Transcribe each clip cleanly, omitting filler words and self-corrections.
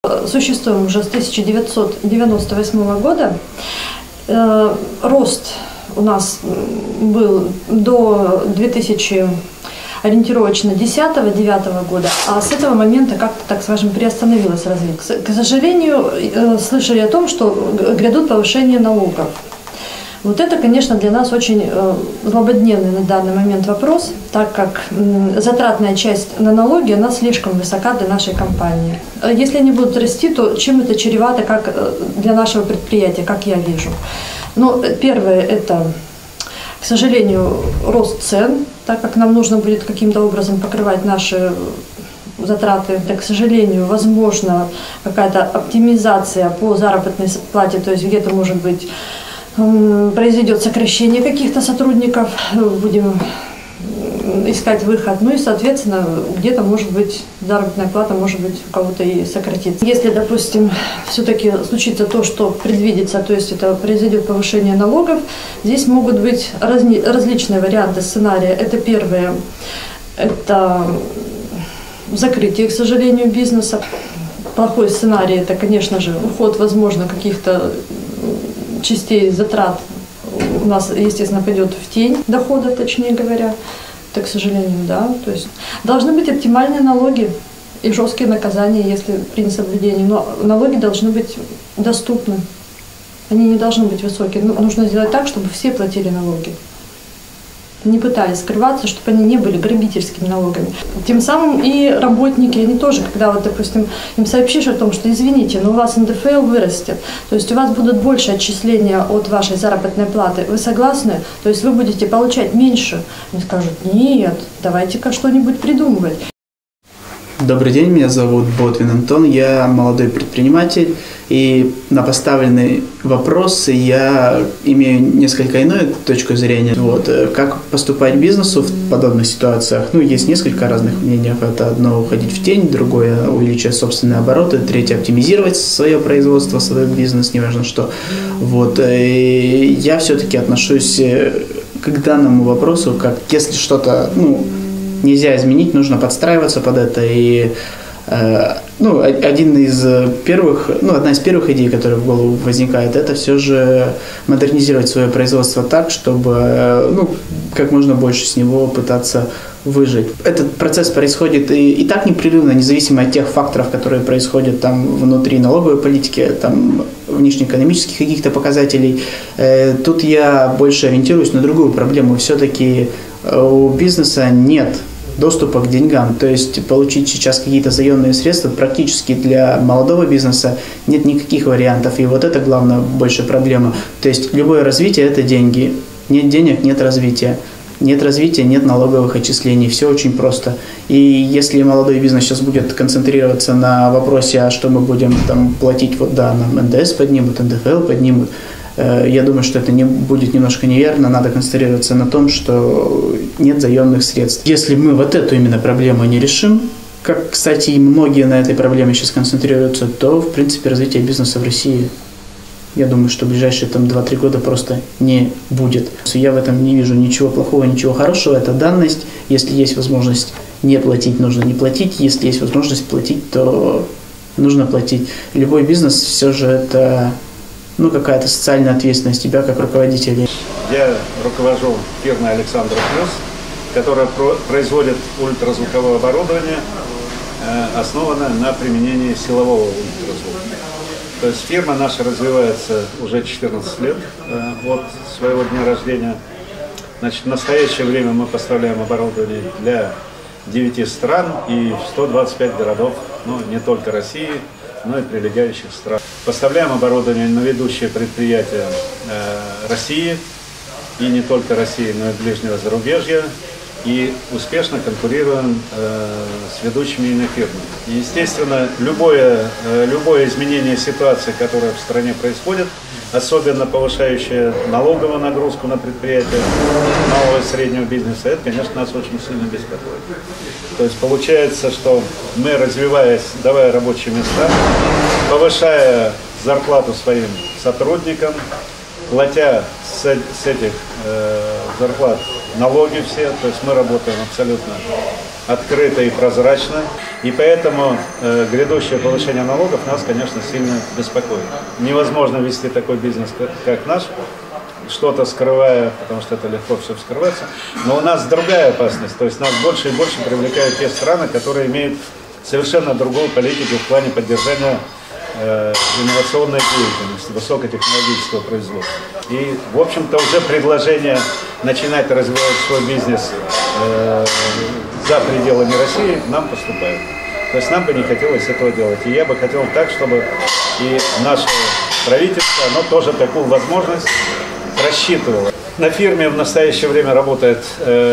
Существуем уже с 1998 года. Рост у нас был до 2000 ориентировочно 10-9 года, а с этого момента как-то, так скажем, приостановилось развитие. К сожалению, слышали о том, что грядут повышение налогов. Вот это, конечно, для нас очень злободневный на данный момент вопрос, так как затратная часть на налоги, она слишком высока для нашей компании. Если они будут расти, то чем это чревато как для нашего предприятия, как я вижу? Ну, первое – это, к сожалению, рост цен, так как нам нужно будет каким-то образом покрывать наши затраты. Это, к сожалению, возможно, какая-то оптимизация по заработной плате, то есть где-то, может быть, произойдет сокращение каких-то сотрудников, будем искать выход, ну и, соответственно, где-то, может быть, заработная плата, может быть, у кого-то и сократится. Если, допустим, все-таки случится то, что предвидится, то есть это произойдет повышение налогов, здесь могут быть различные варианты сценария. Это первое, это закрытие, к сожалению, бизнеса. Плохой сценарий – это, конечно же, уход, возможно, каких-то частей затрат у нас, естественно, пойдет в тень дохода, точнее говоря. Это, к сожалению, да. То есть должны быть оптимальные налоги и жесткие наказания, если при несоблюдении. Но налоги должны быть доступны. Они не должны быть высокие. Нужно сделать так, чтобы все платили налоги. Не пытались скрываться, чтобы они не были грабительскими налогами. Тем самым и работники, они тоже, когда, вот, допустим, им сообщишь о том, что, извините, но у вас НДФЛ вырастет, то есть у вас будут больше отчисления от вашей заработной платы, вы согласны? То есть вы будете получать меньше. Они скажут: нет, давайте-ка что-нибудь придумывать. Добрый день, меня зовут Ботвин Антон, я молодой предприниматель, и на поставленный вопрос я имею несколько иную точку зрения. Вот, как поступать бизнесу в подобных ситуациях? Ну, есть несколько разных мнений. Это одно – уходить в тень, другое – увеличивать собственные обороты, третье – оптимизировать свое производство, свой бизнес, неважно что. Вот, и я все-таки отношусь к данному вопросу, как если что-то, нельзя изменить, нужно подстраиваться под это. И одна из первых идей, которая в голову возникает, это все же модернизировать свое производство так, чтобы как можно больше с него пытаться выжить. Этот процесс происходит и так непрерывно, независимо от тех факторов, которые происходят там внутри налоговой политики, там внешнеэкономических каких-то показателей. Тут я больше ориентируюсь на другую проблему. Все-таки у бизнеса нет доступа к деньгам, то есть получить сейчас какие-то заемные средства практически для молодого бизнеса нет никаких вариантов, и вот это главная большая проблема. То есть любое развитие – это деньги, нет денег – нет развития. Нет развития, нет налоговых отчислений. Все очень просто. И если молодой бизнес сейчас будет концентрироваться на вопросе, а что мы будем там платить, нам НДС поднимут, НДФЛ поднимут, я думаю, что это будет немножко неверно. Надо концентрироваться на том, что нет заемных средств. Если мы вот эту именно проблему не решим, как, кстати, и многие на этой проблеме сейчас концентрируются, то, в принципе, развитие бизнеса в России, я думаю, что в ближайшие 2-3 года просто не будет. Я в этом не вижу ничего плохого, ничего хорошего. Это данность. Если есть возможность не платить, нужно не платить. Если есть возможность платить, то нужно платить. Любой бизнес все же это какая-то социальная ответственность тебя как руководителя. Я руковожу фирмой Александр Плюс, которая производит ультразвуковое оборудование, основанное на применении силового ультразвука. То есть фирма наша развивается уже 14 лет от своего дня рождения. Значит, в настоящее время мы поставляем оборудование для 9 стран и 125 городов, не только России, но и прилегающих стран. Поставляем оборудование на ведущие предприятия России, и не только России, но и ближнего зарубежья, и успешно конкурируем с ведущими инофирмами. И, естественно, любое изменение ситуации, которая в стране происходит, особенно повышающая налоговую нагрузку на предприятия малого и среднего бизнеса, это, конечно, нас очень сильно беспокоит. То есть получается, что мы, развиваясь, давая рабочие места, повышая зарплату своим сотрудникам, платя с этих зарплат налоги все, то есть мы работаем абсолютно открыто и прозрачно, и поэтому грядущее повышение налогов нас, конечно, сильно беспокоит. Невозможно вести такой бизнес, как наш, что-то скрывая, потому что это легко все вскрывается, но у нас другая опасность, то есть нас больше и больше привлекают те страны, которые имеют совершенно другую политику в плане поддержания инновационной деятельности, высокотехнологического производства. И, в общем-то, уже предложение начинать развивать свой бизнес за пределами России нам поступает. То есть нам бы не хотелось этого делать. И я бы хотел так, чтобы и наше правительство, оно тоже такую возможность рассчитывало. На фирме в настоящее время работает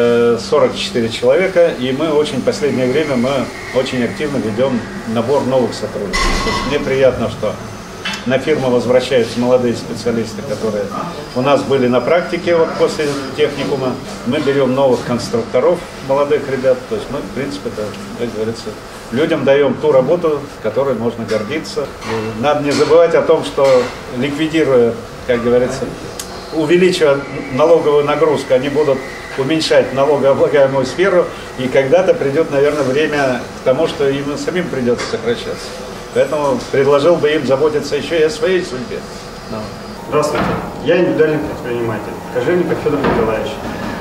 44 человека, и мы в последнее время очень активно ведем набор новых сотрудников. То есть мне приятно, что на фирму возвращаются молодые специалисты, которые у нас были на практике после техникума. Мы берем новых конструкторов, молодых ребят. То есть мы, в принципе, как говорится, людям даем ту работу, которой можно гордиться. И надо не забывать о том, что ликвидируя, как говорится, увеличивая налоговую нагрузку, они будут уменьшать налогооблагаемую сферу, и когда-то придет, наверное, время к тому, что им самим придется сокращаться. Поэтому предложил бы им заботиться еще и о своей судьбе. Здравствуйте, я индивидуальный предприниматель, Кожевников Федор Николаевич.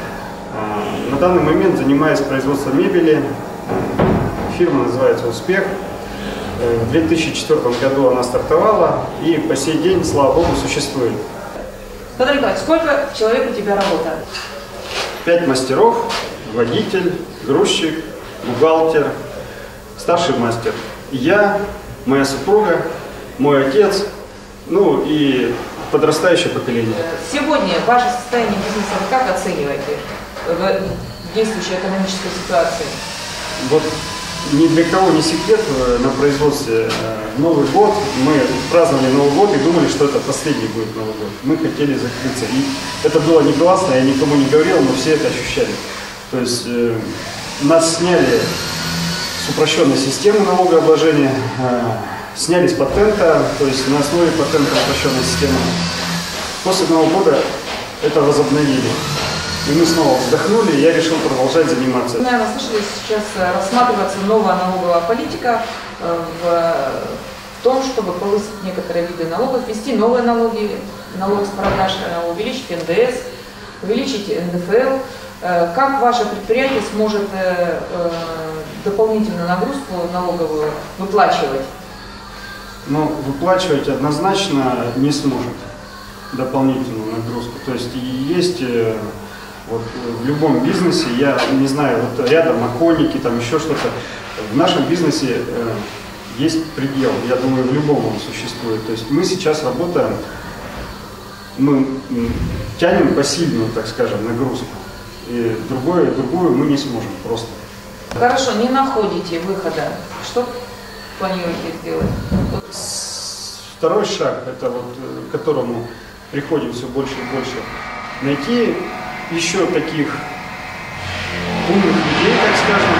На данный момент занимаюсь производством мебели. Фирма называется «Успех». В 2004 году она стартовала и по сей день, слава богу, существует. Федор Николаевич, сколько человек у тебя работает? 5 мастеров, водитель, грузчик, бухгалтер, старший мастер. Я, моя супруга, мой отец, ну и подрастающее поколение. Сегодня ваше состояние бизнеса вы как оцениваете в действующей экономической ситуации? Вот ни для кого не секрет, на производстве Новый год, мы праздновали Новый год и думали, что это последний будет Новый год. Мы хотели закрыться. И это было негласно, я никому не говорил, но все это ощущали. То есть нас сняли с упрощенной системы налогообложения, сняли с патента, то есть на основе патента упрощенной системы. После Нового года это возобновили. И мы снова вздохнули, и я решил продолжать заниматься. Вы, наверное, слышали, сейчас рассматривается новая налоговая политика в том, чтобы повысить некоторые виды налогов, ввести новые налоги, налог с продаж, увеличить НДС, увеличить НДФЛ. Как ваше предприятие сможет дополнительную нагрузку налоговую выплачивать? Ну, выплачивать однозначно не сможет дополнительную нагрузку. То есть есть вот в любом бизнесе, я не знаю, вот рядом окольники, там еще что-то. В нашем бизнесе есть предел, я думаю, в любом он существует. То есть мы сейчас работаем, мы тянем пассивную, так скажем, нагрузку. И другую мы не сможем просто. Хорошо, не находите выхода. Что планируете сделать? Второй шаг, это вот к которому приходим все больше и больше, найти еще таких умных людей, так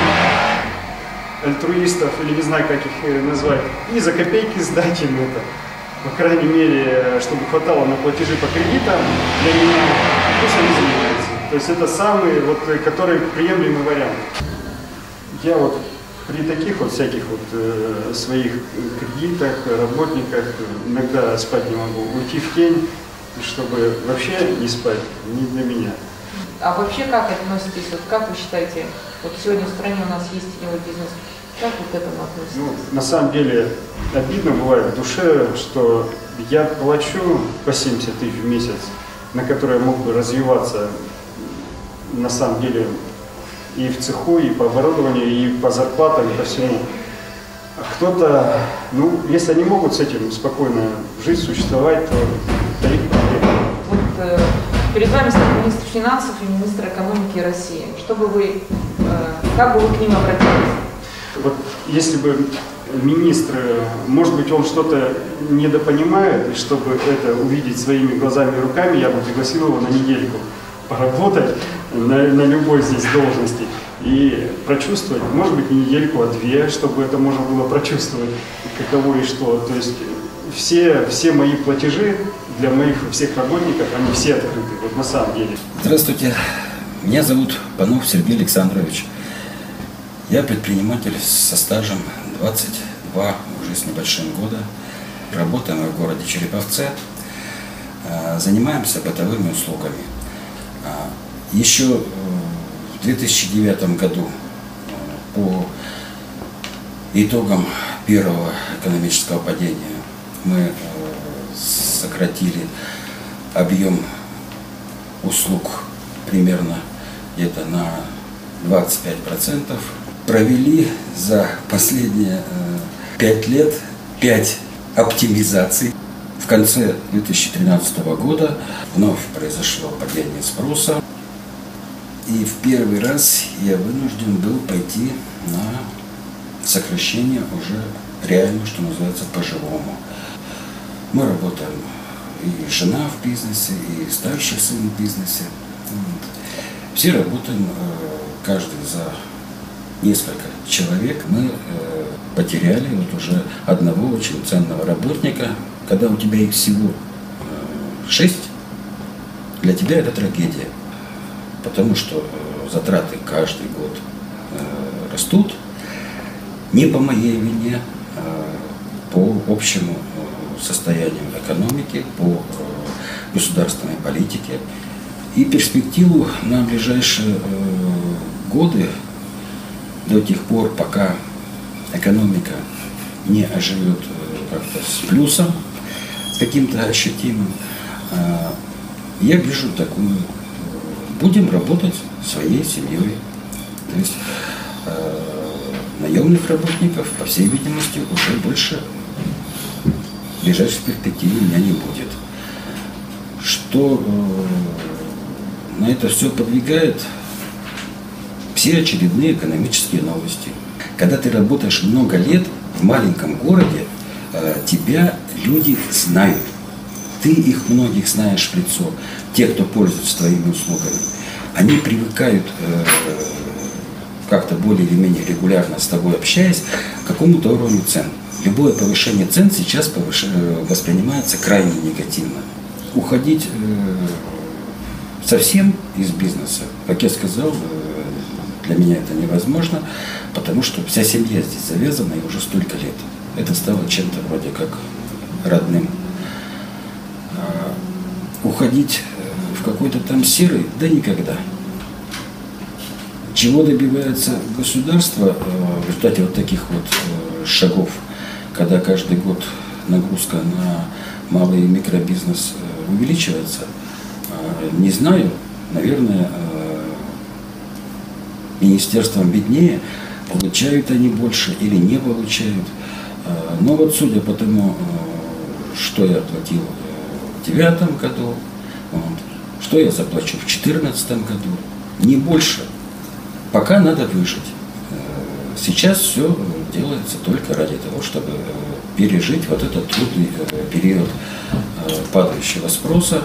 скажем, альтруистов, или не знаю, как их назвать, и за копейки сдать им это. По крайней мере, чтобы хватало на платежи по кредитам для меня, пусть они занимаются. То есть это самый, вот, который приемлемый вариант. Я вот при таких вот всяких вот своих кредитах, работниках иногда спать не могу, уйти в тень, чтобы вообще не спать, не для меня. А вообще как относитесь, вот как вы считаете, вот сегодня в стране у нас есть теневой бизнес, как вы к этому относитесь? Ну, на самом деле обидно бывает в душе, что я плачу по 70 тысяч в месяц, на которые я мог бы развиваться на самом деле и в цеху, и по оборудованию, и по зарплатам, и по всему. А кто-то, ну, если они могут с этим спокойно жить, существовать, то это их проблема. Вот перед вами стоит министр финансов и министр экономики России. Как бы вы к ним обратились? Вот если бы министр, может быть, он что-то недопонимает, и чтобы это увидеть своими глазами и руками, я бы пригласил его на недельку поработать на любой здесь должности и прочувствовать, может быть, не недельку, а 2, чтобы это можно было прочувствовать, каково и что. То есть все мои платежи для моих всех работников, они все открыты, вот на самом деле. Здравствуйте, Меня зовут Панов Сергей Александрович. Я предприниматель со стажем 22 уже с небольшим года. Работаем в городе Череповце. Занимаемся бытовыми услугами. Еще в 2009 году по итогам первого экономического падения мы сократили объем услуг примерно где-то на 25%. Провели за последние 5 лет 5 оптимизаций. В конце 2013 года вновь произошло падение спроса. И в первый раз я вынужден был пойти на сокращение уже реально, что называется, по-живому. Мы работаем, и жена в бизнесе, и старший сын в бизнесе. Все работаем, каждый за несколько человек. Мы потеряли вот уже одного очень ценного работника. Когда у тебя их всего 6, для тебя это трагедия. Потому что затраты каждый год растут. Не по моей вине, по общему состоянию экономики, по государственной политике. И перспективу на ближайшие годы, до тех пор, пока экономика не оживет как-то с плюсом, с каким-то ощутимым, я вижу такую: будем работать своей семьей. То есть наемных работников, по всей видимости, уже больше в ближайшей перспективе у меня не будет. Что на это все подвигает? Все очередные экономические новости. Когда ты работаешь много лет в маленьком городе, тебя люди знают. Ты их многих знаешь в лицо. Те, кто пользуется твоими услугами, они привыкают как-то более или менее регулярно с тобой общаясь к какому-то уровню цен. Любое повышение цен сейчас воспринимается крайне негативно. Уходить совсем из бизнеса, как я сказал, для меня это невозможно, потому что вся семья здесь завязана и уже столько лет. Это стало чем-то вроде как родным. Уходить в какой-то там серый, да никогда. Чего добивается государство в результате вот таких вот шагов, когда каждый год нагрузка на малый и микробизнес увеличивается, не знаю, наверное, министерствам виднее, получают они больше или не получают. Но вот судя по тому, что я платил в 2009 году, вот, что я заплачу в 2014 году, не больше. Пока надо выжить. Сейчас все делается только ради того, чтобы пережить вот этот трудный период падающего спроса.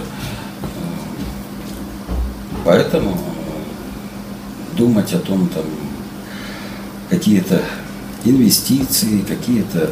Поэтому думать о том, там, какие-то инвестиции, какие-то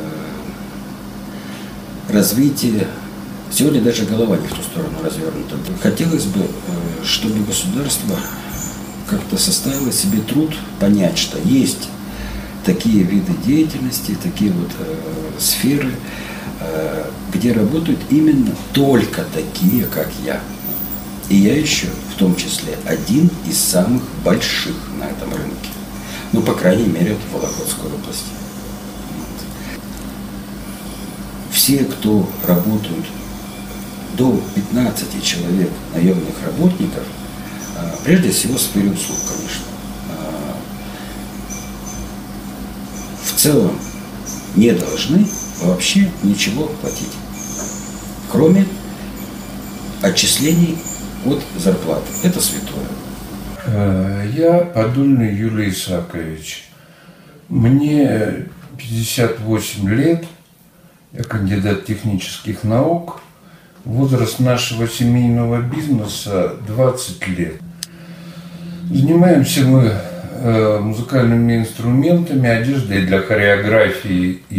развития, сегодня даже голова не в ту сторону развернута. Хотелось бы, чтобы государство как-то составило себе труд понять, что есть такие виды деятельности, такие вот сферы, где работают именно только такие, как я. И я еще, в том числе, один из самых больших на этом рынке. Ну, по крайней мере, в Вологодской области. Вот. Все, кто работают до 15 человек наемных работников, прежде всего в сфере услуг, конечно, в целом не должны вообще ничего платить, кроме отчислений от зарплаты. Это святое. Я Подольный Юрий Исаакович. Мне 58 лет. Я кандидат технических наук. Возраст нашего семейного бизнеса 20 лет. Занимаемся мы музыкальными инструментами, одеждой для хореографии и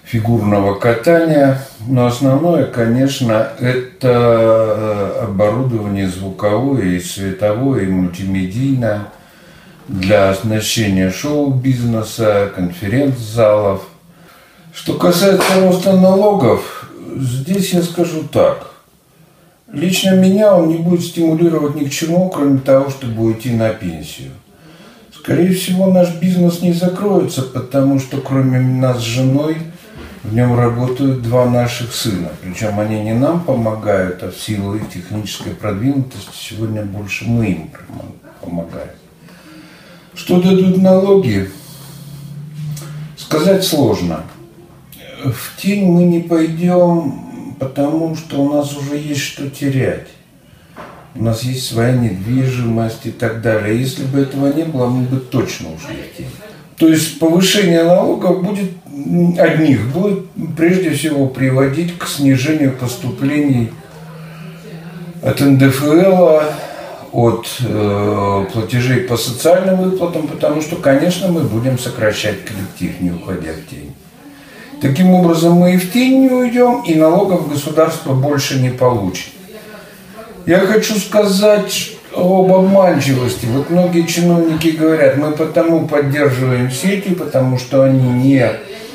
фигурного катания. Но основное, конечно, это оборудование звуковое и световое, и мультимедийное для оснащения шоу-бизнеса, конференц-залов. Что касается роста налогов, здесь я скажу так. Лично меня он не будет стимулировать ни к чему, кроме того, чтобы уйти на пенсию. Скорее всего, наш бизнес не закроется, потому что кроме нас с женой в нем работают два наших сына. Причем они не нам помогают, а в силу их технической продвинутости сегодня больше мы им помогаем. Что дадут налоги, сказать сложно. В тень мы не пойдем, потому что у нас уже есть что терять. У нас есть своя недвижимость и так далее. Если бы этого не было, мы бы точно ушли в тень. То есть повышение налогов будет прежде всего приводить к снижению поступлений от НДФЛ, от платежей по социальным выплатам, потому что, конечно, мы будем сокращать коллектив, не уходя в тень. Таким образом, мы и в тень не уйдем, и налогов государство больше не получит. Я хочу сказать об обманчивости. Вот многие чиновники говорят, мы потому поддерживаем сети, потому что они не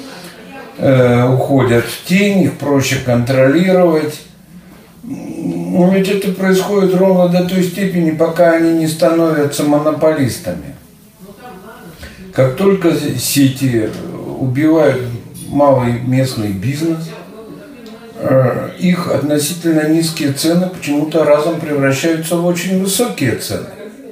уходят в тень, их проще контролировать. Но ведь это происходит ровно до той степени, пока они не становятся монополистами. Как только сети убивают малый местный бизнес, их относительно низкие цены почему-то разом превращаются в очень высокие цены.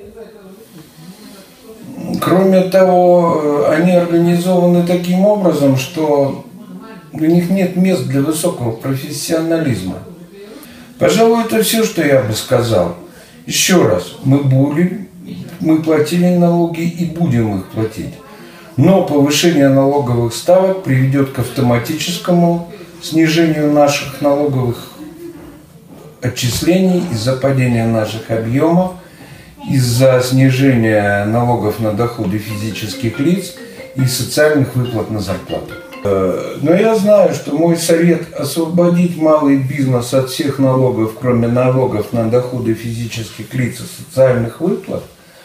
Кроме того, они организованы таким образом, что у них нет мест для высокого профессионализма. Пожалуй, это все, что я бы сказал. Еще раз, мы платили налоги и будем их платить. Но повышение налоговых ставок приведет к автоматическому снижению наших налоговых отчислений из-за падения наших объемов, из-за снижения налогов на доходы физических лиц и социальных выплат на зарплату. Но я знаю, что мой совет освободить малый бизнес от всех налогов, кроме налогов на доходы физических лиц и социальных выплат,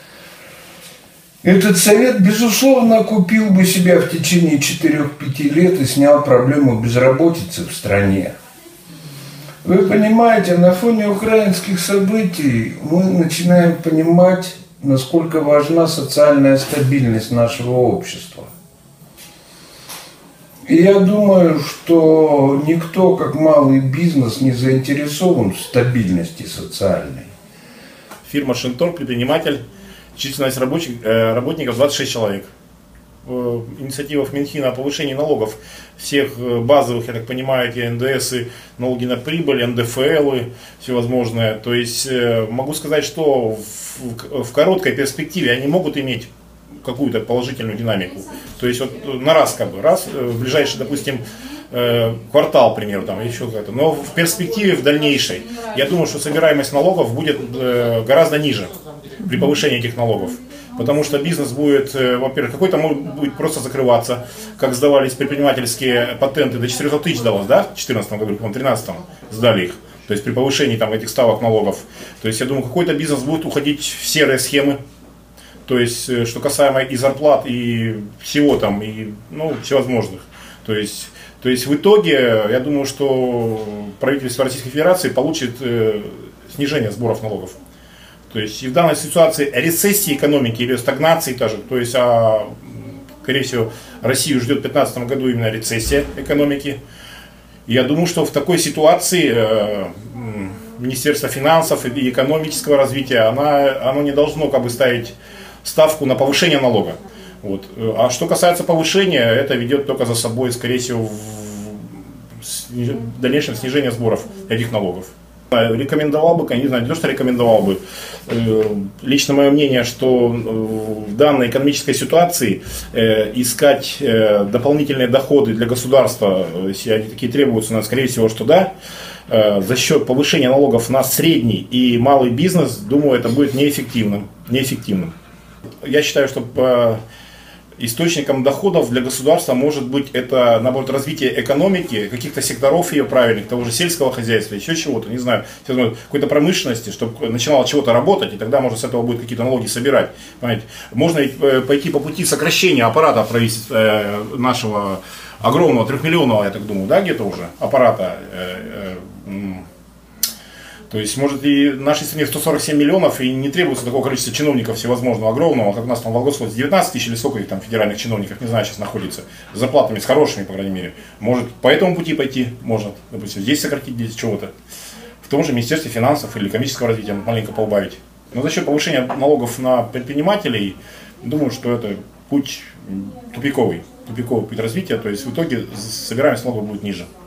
этот совет, безусловно, окупил бы себя в течение 4-5 лет и снял проблему безработицы в стране. Вы понимаете, на фоне украинских событий мы начинаем понимать, насколько важна социальная стабильность нашего общества. И я думаю, что никто, как малый бизнес, не заинтересован в стабильности социальной. Фирма «Шинторг», предприниматель, численность работников 26 человек. Инициатива Минфина о повышении налогов всех базовых, я так понимаю, эти НДС, налоги на прибыль, НДФЛ, всевозможные. То есть могу сказать, что в короткой перспективе они могут иметь какую-то положительную динамику. То есть вот на раз, в ближайший, допустим, квартал, к примеру, там, еще какая-то. Но в перспективе, в дальнейшей, я думаю, что собираемость налогов будет гораздо ниже при повышении этих налогов. Потому что бизнес будет, во-первых, какой-то будет просто закрываться, как сдавались предпринимательские патенты, до 400 тысяч сдалось, да, в 2014 году, в 2013 сдали их. То есть при повышении там этих ставок налогов. То есть я думаю, какой-то бизнес будет уходить в серые схемы. То есть, что касаемо и зарплат, и всего там, и, всевозможных. То есть в итоге, я думаю, что правительство Российской Федерации получит снижение сборов налогов. То есть и в данной ситуации рецессии экономики или стагнации даже, то есть, скорее всего, Россию ждет в 2015 году именно рецессия экономики. И я думаю, что в такой ситуации Министерство финансов и экономического развития, оно не должно ставить ставку на повышение налога. Вот. А что касается повышения, это ведет только за собой, скорее всего, в дальнейшем снижение сборов этих налогов. Рекомендовал бы, конечно, не то, что рекомендовал бы, лично мое мнение, что в данной экономической ситуации искать дополнительные доходы для государства, если они такие требуются, скорее всего, что да, за счет повышения налогов на средний и малый бизнес, думаю, это будет неэффективным. Я считаю, что источником доходов для государства может быть это, наоборот, развитие экономики, каких-то секторов ее правильных, того же сельского хозяйства, еще чего-то, не знаю, какой-то промышленности, чтобы начинало чего-то работать, и тогда можно с этого будет какие-то налоги собирать. Понимаете? Можно пойти по пути сокращения аппарата правительства нашего огромного, 3-миллионного, я так думаю, да, где-то уже, аппарата. То есть, может, и в нашей стране 147 миллионов, и не требуется такого количества чиновников всевозможного, огромного, как у нас там в Волгоградской 19 тысяч или сколько их там федеральных чиновников, не знаю, сейчас находится, с зарплатами, с хорошими, по крайней мере. Может, по этому пути пойти, может, допустим, здесь сократить, здесь чего-то. В том же Министерстве финансов или коммерческого развития маленько поубавить. Но за счет повышения налогов на предпринимателей, думаю, что это путь тупиковый путь развития, то есть в итоге собираемость налогов будет ниже.